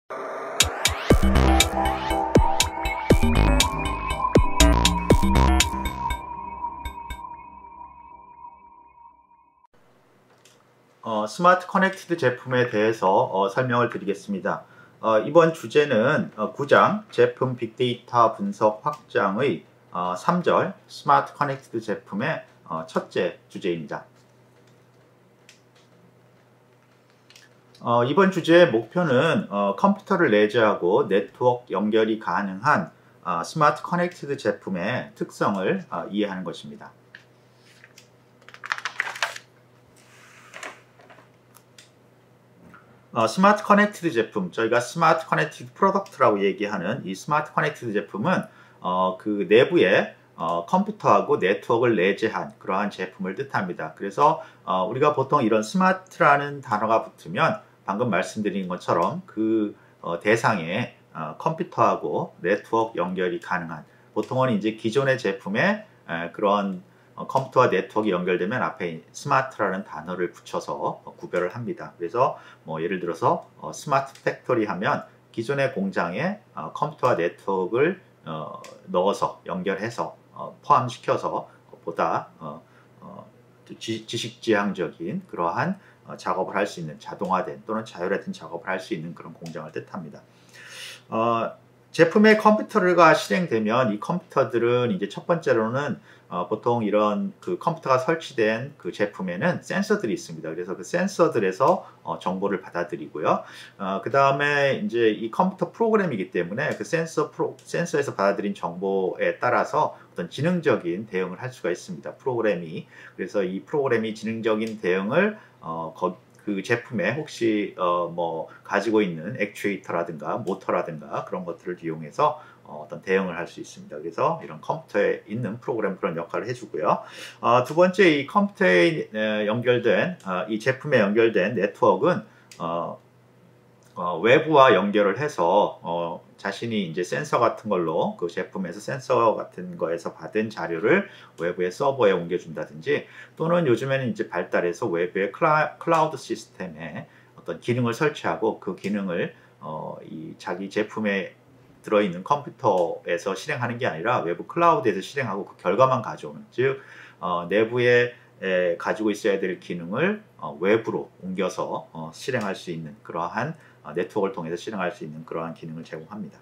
스마트 커넥티드 제품에 대해서 설명을 드리겠습니다. 이번 주제는 9장 제품 빅데이터 분석 확장의 3절 스마트 커넥티드 제품의 첫째 주제입니다. 이번 주제의 목표는 컴퓨터를 내재하고 네트워크 연결이 가능한 스마트 커넥티드 제품의 특성을 이해하는 것입니다. 스마트 커넥티드 제품, 저희가 스마트 커넥티드 프로덕트라고 얘기하는 이 스마트 커넥티드 제품은 그 내부에 컴퓨터하고 네트워크를 내재한 그러한 제품을 뜻합니다. 그래서 우리가 보통 이런 스마트라는 단어가 붙으면 방금 말씀드린 것처럼 그 대상에 컴퓨터하고 네트워크 연결이 가능한, 보통은 이제 기존의 제품에 그런 컴퓨터와 네트워크가 연결되면 앞에 스마트라는 단어를 붙여서 구별을 합니다. 그래서 뭐 예를 들어서 스마트 팩토리 하면 기존의 공장에 컴퓨터와 네트워크를 넣어서 연결해서 포함시켜서 보다 지식지향적인 그러한 작업을 할 수 있는, 자동화된 또는 자율화된 작업을 할 수 있는 그런 공장을 뜻합니다. 제품의 컴퓨터가 실행되면 이 컴퓨터들은 이제 첫 번째로는 보통 이런 그 컴퓨터가 설치된 그 제품에는 센서들이 있습니다. 그래서 그 센서들에서 정보를 받아들이고요. 그 다음에 이제 이 컴퓨터 프로그램이기 때문에 그 센서에서 받아들인 정보에 따라서 어떤 지능적인 대응을 할 수가 있습니다. 프로그램이. 그래서 이 프로그램이 지능적인 대응을 그 제품에 혹시 뭐 가지고 있는 액추에이터라든가 모터라든가 그런 것들을 이용해서 어떤 대응을 할 수 있습니다. 그래서 이런 컴퓨터에 있는 프로그램 그런 역할을 해주고요. 두 번째, 이 컴퓨터에 연결된 이 제품에 연결된 네트워크는 외부와 연결을 해서 자신이 이제 센서 같은 걸로 그 제품에서 센서 같은 거에서 받은 자료를 외부의 서버에 옮겨준다든지, 또는 요즘에는 이제 발달해서 외부의 클라우드 시스템에 어떤 기능을 설치하고 그 기능을 이 자기 제품에 들어있는 컴퓨터에서 실행하는 게 아니라 외부 클라우드에서 실행하고 그 결과만 가져오는, 즉 내부에 가지고 있어야 될 기능을 외부로 옮겨서 실행할 수 있는 그러한 네트워크를 통해서 실행할 수 있는 그러한 기능을 제공합니다.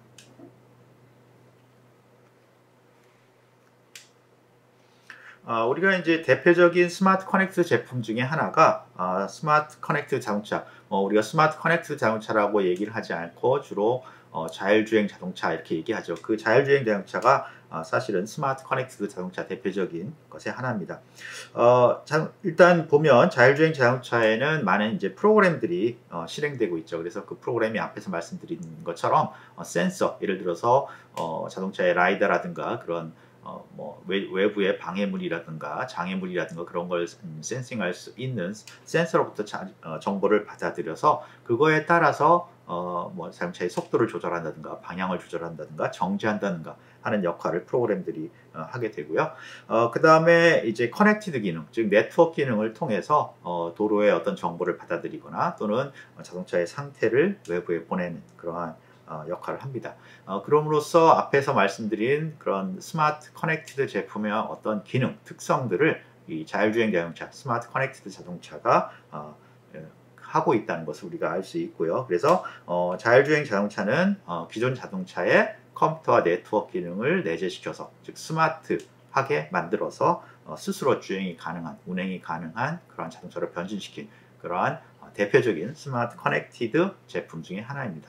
우리가 이제 대표적인 스마트 커넥트 제품 중에 하나가 스마트 커넥트 자동차. 우리가 스마트 커넥트 자동차라고 얘기를 하지 않고 주로 자율주행 자동차 이렇게 얘기하죠. 그 자율주행 자동차가 사실은 스마트 커넥티드 자동차 대표적인 것의 하나입니다. 일단 보면 자율주행 자동차에는 많은 이제 프로그램들이 실행되고 있죠. 그래서 그 프로그램이 앞에서 말씀드린 것처럼 센서, 예를 들어서 자동차의 라이다라든가 그런 뭐 외부의 방해물이라든가 장애물이라든가 그런 걸 센싱할 수 있는 센서로부터 정보를 받아들여서 그거에 따라서 뭐 자동차의 속도를 조절한다든가 방향을 조절한다든가 정지한다든가 하는 역할을 프로그램들이 하게 되고요. 그 다음에 이제 커넥티드 기능, 즉 네트워크 기능을 통해서 도로의 어떤 정보를 받아들이거나 또는 자동차의 상태를 외부에 보내는 그러한 역할을 합니다. 그럼으로써 앞에서 말씀드린 그런 스마트 커넥티드 제품의 어떤 기능, 특성들을 이 자율주행 자동차, 스마트 커넥티드 자동차가 하고 있다는 것을 우리가 알 수 있고요. 그래서 자율주행 자동차는 기존 자동차에 컴퓨터와 네트워크 기능을 내재시켜서, 즉 스마트하게 만들어서 스스로 주행이 가능한, 운행이 가능한 그러한 자동차로 변신시킨 그러한 대표적인 스마트 커넥티드 제품 중에 하나입니다.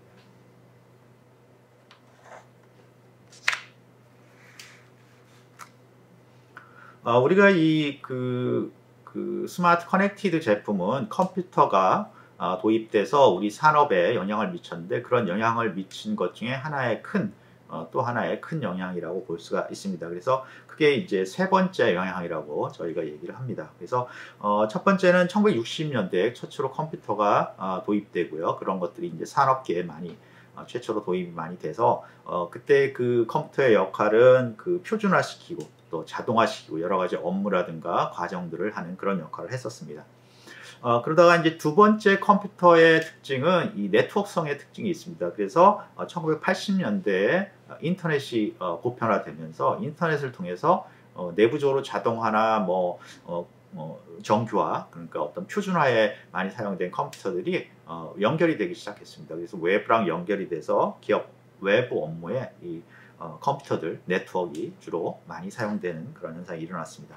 우리가 그 스마트 커넥티드 제품은 컴퓨터가 도입돼서 우리 산업에 영향을 미쳤는데, 그런 영향을 미친 것 중에 또 하나의 큰 영향이라고 볼 수가 있습니다. 그래서 그게 이제 세 번째 영향이라고 저희가 얘기를 합니다. 그래서 첫 번째는 1960년대에 최초로 컴퓨터가 도입되고요. 그런 것들이 이제 산업계에 많이 최초로 도입이 많이 돼서 그때 그 컴퓨터의 역할은 그 표준화시키고 또 자동화시키고 여러 가지 업무라든가 과정들을 하는 그런 역할을 했었습니다. 그러다가 이제 두 번째 컴퓨터의 특징은 이 네트워크성의 특징이 있습니다. 그래서 1980년대에 인터넷이 보편화되면서 인터넷을 통해서 내부적으로 자동화나 정교화, 그러니까 어떤 표준화에 많이 사용된 컴퓨터들이 연결이 되기 시작했습니다. 그래서 웹랑 연결이 돼서 기업 외부 업무에 이 컴퓨터들, 네트워크가 주로 많이 사용되는 그런 현상이 일어났습니다.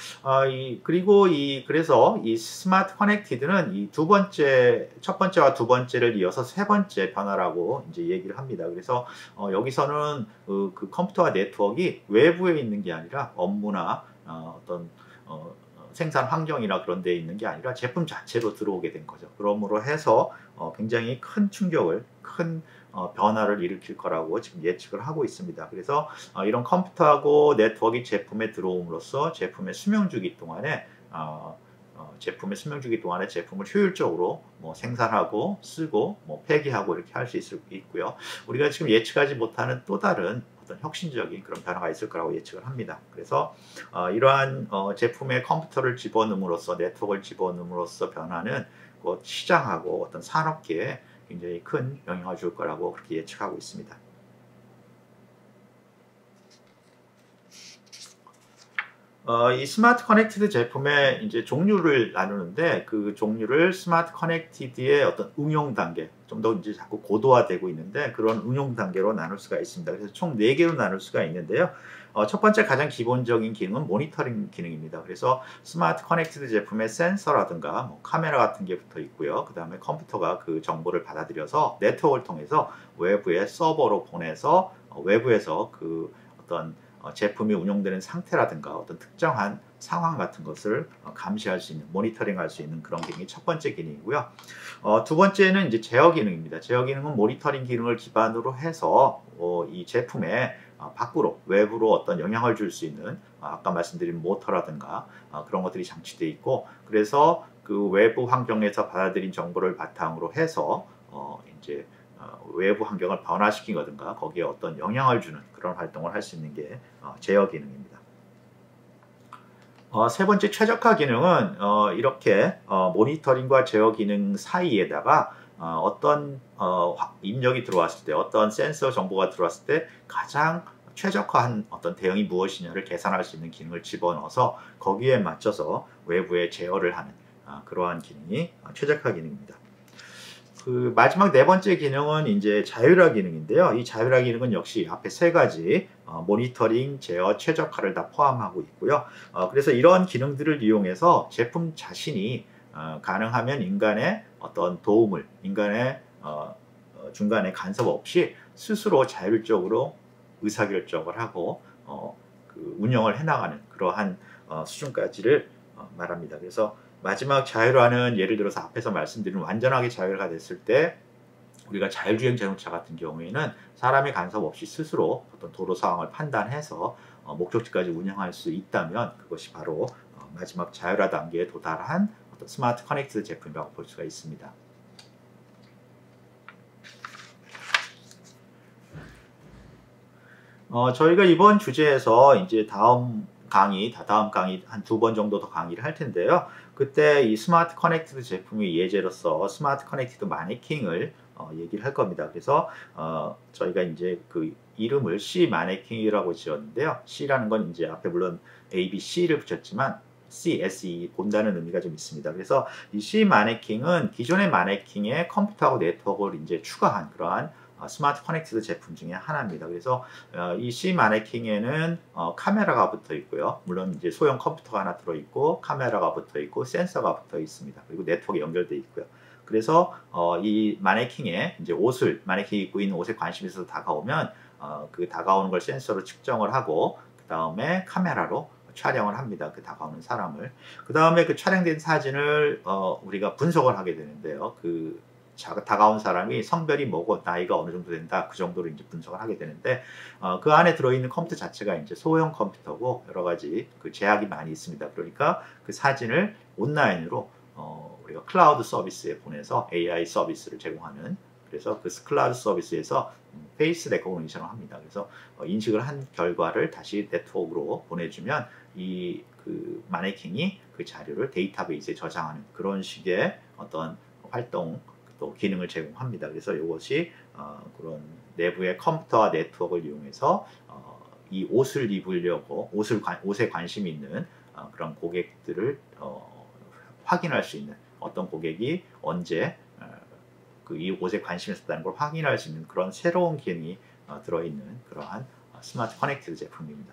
그래서 이 스마트 커넥티드는 이 첫 번째와 두 번째를 이어서 세 번째 변화라고 이제 얘기를 합니다. 그래서 여기서는 그 컴퓨터와 네트워크가 외부에 있는 게 아니라 업무나 어떤 생산 환경이나 그런 데 있는 게 아니라 제품 자체로 들어오게 된 거죠. 그러므로 해서 굉장히 큰 충격을, 큰 변화를 일으킬 거라고 지금 예측을 하고 있습니다. 그래서 이런 컴퓨터하고 네트워크가 제품에 들어옴으로써 제품의 수명주기 동안에 제품을 효율적으로 생산하고 쓰고 폐기하고 이렇게 할 수 있고요. 우리가 지금 예측하지 못하는 또 다른 어떤 혁신적인 그런 변화가 있을 거라고 예측을 합니다. 그래서 이러한 제품에 컴퓨터를 집어넣음으로써, 네트워크를 집어넣음으로써 변화는 곧 시장하고 어떤 산업계에 굉장히 큰 영향을 줄 거라고 그렇게 예측하고 있습니다. 이 스마트 커넥티드 제품의 이제 종류를 나누는데, 그 종류를 스마트 커넥티드의 어떤 응용 단계, 좀 더 이제 자꾸 고도화되고 있는데 그런 응용 단계로 나눌 수가 있습니다. 그래서 총 4개로 나눌 수가 있는데요. 첫 번째 가장 기본적인 기능은 모니터링 기능입니다. 그래서 스마트 커넥티드 제품에 센서라든가 카메라 같은 게 붙어 있고요. 그 다음에 컴퓨터가 그 정보를 받아들여서 네트워크를 통해서 외부에 서버로 보내서 외부에서 그 어떤 제품이 운용되는 상태라든가 어떤 특정한 상황 같은 것을 감시할 수 있는, 모니터링할 수 있는 그런 기능이 첫 번째 기능이고요. 두 번째는 이제 제어 기능입니다. 제어 기능은 모니터링 기능을 기반으로 해서 이 제품에 밖으로, 외부로 어떤 영향을 줄 수 있는 아까 말씀드린 모터라든가 그런 것들이 장치되어 있고, 그래서 그 외부 환경에서 받아들인 정보를 바탕으로 해서 이제 외부 환경을 변화시키거든가 거기에 어떤 영향을 주는 그런 활동을 할 수 있는 게 제어 기능입니다. 세 번째 최적화 기능은 이렇게 모니터링과 제어 기능 사이에다가 어떤 입력이 들어왔을 때, 어떤 센서 정보가 들어왔을 때 가장 최적화한 어떤 대응이 무엇이냐를 계산할 수 있는 기능을 집어넣어서 거기에 맞춰서 외부에 제어를 하는 그러한 기능이 최적화 기능입니다. 그 마지막 네 번째 기능은 이제 자율화 기능인데요. 이 자율화 기능은 역시 앞에 세 가지 모니터링, 제어, 최적화를 다 포함하고 있고요. 그래서 이런 기능들을 이용해서 제품 자신이 가능하면 인간의 어떤 도움을, 인간의 중간에 간섭 없이 스스로 자율적으로 의사결정을 하고 그 운영을 해나가는 그러한 수준까지를 말합니다. 그래서 마지막 자율화는 예를 들어서 앞에서 말씀드린 완전하게 자율화가 됐을 때 우리가 자율주행 자동차 같은 경우에는 사람의 간섭 없이 스스로 어떤 도로 상황을 판단해서 목적지까지 운영할 수 있다면 그것이 바로 마지막 자율화 단계에 도달한 어떤 스마트 커넥티드 제품이라고 볼 수가 있습니다. 저희가 이번 주제에서 이제 다음 강의 한 2번 정도 더 강의를 할 텐데요. 그때 이 스마트 커넥티드 제품의 예제로서 스마트 커넥티드 마네킹을 얘기를 할 겁니다. 그래서 저희가 이제 그 이름을 C 마네킹이라고 지었는데요. C라는 건 이제 앞에 물론 A, B, C를 붙였지만 C, S, E 본다는 의미가 좀 있습니다. 그래서 이 C 마네킹은 기존의 마네킹에 컴퓨터하고 네트워크를 이제 추가한 그러한 스마트 커넥티드 제품 중에 하나입니다. 그래서 이 C 마네킹에는 카메라가 붙어 있고요. 물론 이제 소형 컴퓨터가 하나 들어 있고 카메라가 붙어 있고 센서가 붙어 있습니다. 그리고 네트워크에 연결되어 있고요. 그래서 이 마네킹에 이제 마네킹이 입고 있는 옷에 관심이 있어서 다가오면 그 다가오는 걸 센서로 측정을 하고 그 다음에 카메라로 촬영을 합니다. 그 다가오는 사람을. 그 다음에 그 촬영된 사진을 우리가 분석을 하게 되는데요. 그 다가온 사람이 성별이 뭐고 나이가 어느 정도 된다 그 정도로 이제 분석을 하게 되는데 그 안에 들어있는 컴퓨터 자체가 이제 소형 컴퓨터고 여러 가지 그 제약이 많이 있습니다. 그러니까 그 사진을 온라인으로 우리가 클라우드 서비스에 보내서 AI 서비스를 제공하는, 그래서 그 클라우드 서비스에서 페이스 레코그니션을 합니다. 그래서 인식을 한 결과를 다시 네트워크로 보내주면 이 그 마네킹이 그 자료를 데이터베이스에 저장하는 그런 식의 어떤 활동 또 기능을 제공합니다. 그래서 이것이 그런 내부의 컴퓨터와 네트워크를 이용해서 이 옷을 입으려고 옷에 관심이 있는 그런 고객들을 확인할 수 있는 어떤 고객이 언제 이 옷에 관심이 있었다는 걸 확인할 수 있는 그런 새로운 기능이 들어있는 그러한 스마트 커넥티드 제품입니다.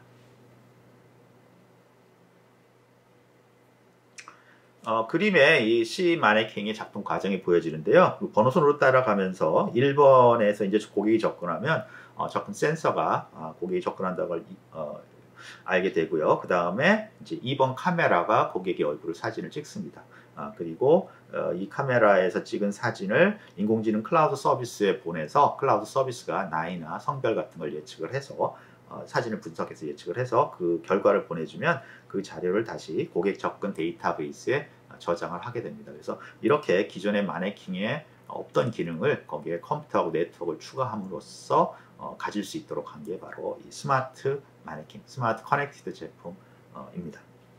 그림에 이 C 마네킹의 작동 과정이 보여지는데요. 그 번호선으로 따라가면서 1번에서 이제 고객이 접근하면 접근 센서가 고객이 접근한다는 걸 알게 되고요. 그 다음에 이제 2번 카메라가 고객의 얼굴을 사진을 찍습니다. 그리고 이 카메라에서 찍은 사진을 인공지능 클라우드 서비스에 보내서 클라우드 서비스가 나이나 성별 같은 걸 예측을 해서 사진을 분석해서 예측을 해서 그 결과를 보내주면 그 자료를 다시 고객 접근 데이터베이스에 저장을 하게 됩니다. 그래서 이렇게 기존의 마네킹에 없던 기능을 거기에 컴퓨터하고 네트워크를 추가함으로써 가질 수 있도록 한 게 바로 이 스마트 마네킹, 스마트 커넥티드 제품입니다.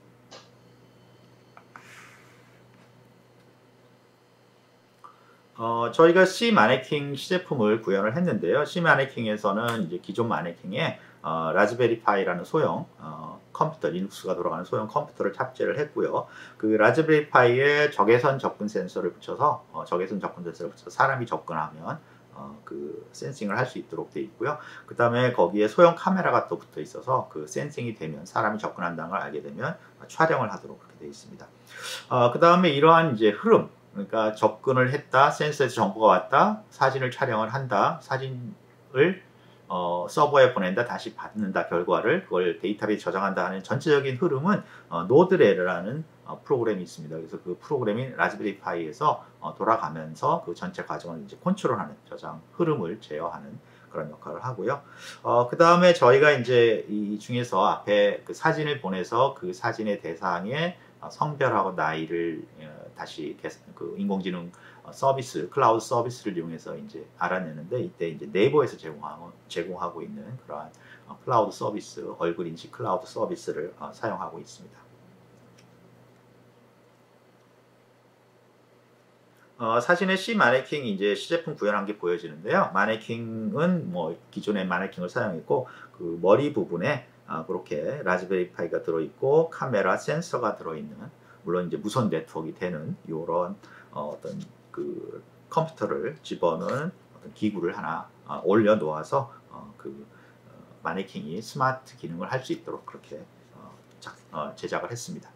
저희가 C 마네킹 시제품을 구현을 했는데요. C 마네킹에서는 이제 기존 마네킹에 라즈베리 파이라는 소형 컴퓨터, 리눅스가 돌아가는 소형 컴퓨터를 탑재를 했고요. 그 라즈베리 파이에 적외선 접근 센서를 붙여서 사람이 접근하면 그 센싱을 할 수 있도록 되어 있고요. 그 다음에 거기에 소형 카메라가 또 붙어 있어서 그 센싱이 되면 사람이 접근한다는 걸 알게 되면 촬영을 하도록 그렇게 되어 있습니다. 그 다음에 이러한 이제 흐름, 그러니까 접근을 했다, 센서에서 정보가 왔다, 사진을 촬영을 한다, 사진을 서버에 보낸다, 다시 받는다, 결과를 그걸 데이터베이스에 저장한다 하는 전체적인 흐름은 노드레라는 프로그램이 있습니다. 그래서 그 프로그램이 라즈베리 파이에서 돌아가면서 그 전체 과정을 이제 컨트롤하는 저장 흐름을 제어하는 그런 역할을 하고요. 그 다음에 저희가 이제 이 중에서 앞에 그 사진을 보내서 그 사진의 대상의 성별하고 나이를 다시 그 인공지능 서비스, 클라우드 서비스를 이용해서 이제 알아내는데 이때 이제 네이버에서 제공하고 있는 그러한 클라우드 서비스, 얼굴 인식 클라우드 서비스를 사용하고 있습니다. 사진의 C 마네킹 이제 시제품 구현한 게 보여지는데요. 마네킹은 뭐 기존의 마네킹을 사용했고 그 머리 부분에 그렇게 라즈베리 파이가 들어있고 카메라 센서가 들어있는 물론 이제 무선 네트워크가 되는 이런 어떤 그 컴퓨터를 집어넣은 어떤 기구를 하나 올려 놓아서 마네킹이 스마트 기능을 할 수 있도록 그렇게 제작을 했습니다.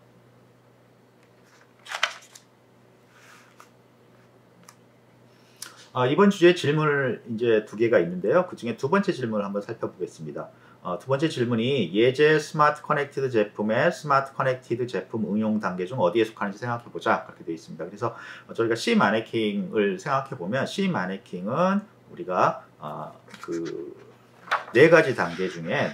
이번 주제 질문을 이제 2개가 있는데요. 그 중에 두 번째 질문을 한번 살펴보겠습니다. 두 번째 질문이 예제 스마트 커넥티드 제품의 스마트 커넥티드 제품 응용 단계 중 어디에 속하는지 생각해보자 그렇게 되어 있습니다. 그래서 저희가 C 마네킹을 생각해보면 C 마네킹은 우리가 그 네 가지 단계 중에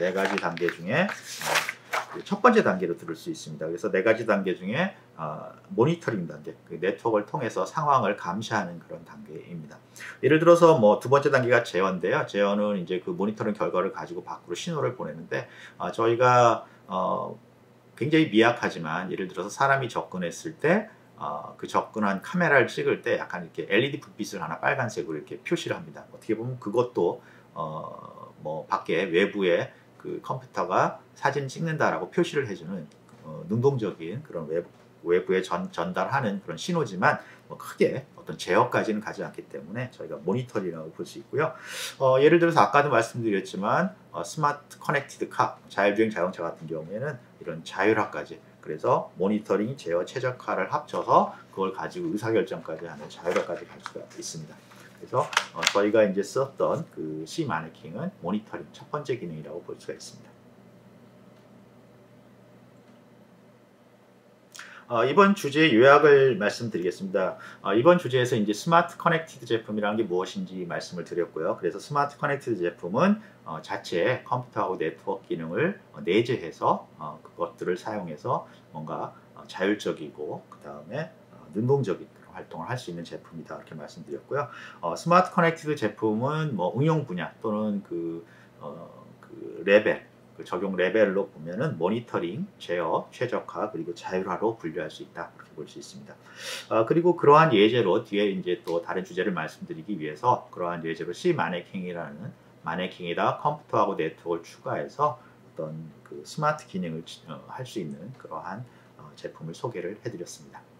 첫 번째 단계로 들을 수 있습니다. 그래서 네 가지 단계 중에 모니터링 단계, 그 네트워크를 통해서 상황을 감시하는 그런 단계입니다. 예를 들어서 뭐 두 번째 단계가 제어인데요. 제어는 이제 그 모니터링 결과를 가지고 밖으로 신호를 보내는데 저희가 굉장히 미약하지만 예를 들어서 사람이 접근했을 때 그 접근한 카메라를 찍을 때 약간 이렇게 LED 불빛을 하나 빨간색으로 이렇게 표시를 합니다. 어떻게 보면 그것도 뭐 밖에 외부에 그 컴퓨터가 사진 찍는다라고 표시를 해주는 능동적인 그런 외부에 전달하는 그런 신호지만 뭐 크게 어떤 제어까지는 가지 않기 때문에 저희가 모니터링이라고 볼 수 있고요. 예를 들어서 아까도 말씀드렸지만 스마트 커넥티드 카, 자율주행 자동차 같은 경우에는 이런 자율화까지 그래서 모니터링, 제어, 최적화를 합쳐서 그걸 가지고 의사결정까지 하는 자율화까지 갈 수가 있습니다. 그래서 저희가 이제 썼던 그 C 마네킹은 모니터링 첫 번째 기능이라고 볼 수가 있습니다. 이번 주제 요약을 말씀드리겠습니다. 이번 주제에서 이제 스마트 커넥티드 제품이라는 게 무엇인지 말씀을 드렸고요. 그래서 스마트 커넥티드 제품은 자체 컴퓨터하고 네트워크 기능을 내재해서 그것들을 사용해서 뭔가 자율적이고 그 다음에 능동적인 활동을 할 수 있는 제품이다 이렇게 말씀드렸고요. 스마트 커넥티드 제품은 뭐 응용 분야 또는 그 레벨 그 적용 레벨로 보면은 모니터링, 제어, 최적화 그리고 자율화로 분류할 수 있다 그렇게 볼 수 있습니다. 그리고 그러한 예제로 뒤에 이제 또 다른 주제를 말씀드리기 위해서 그러한 예제로 C 마네킹이라는 마네킹에다 컴퓨터하고 네트워크를 추가해서 어떤 그 스마트 기능을 할 수 있는 그러한 제품을 소개를 해드렸습니다.